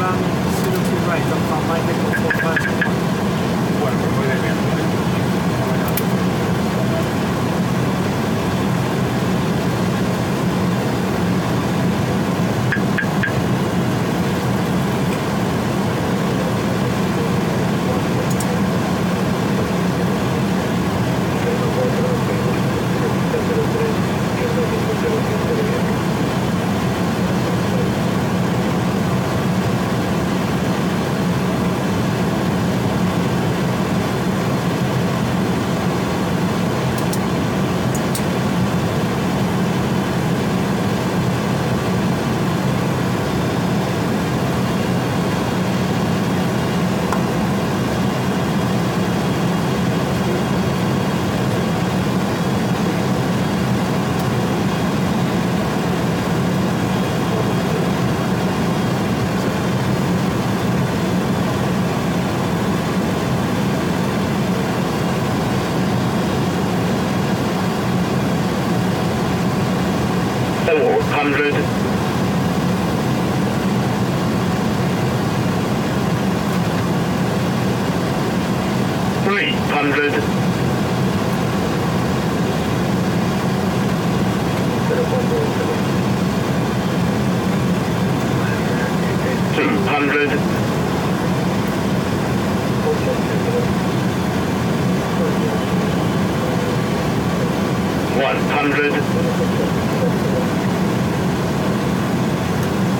turn 02 right on Farm Line, Nickel 4 Bueno, pues voy de bien. Hundred. $300. $200. $100.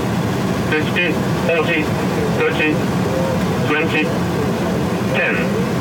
50, 40, 30, 20, 10.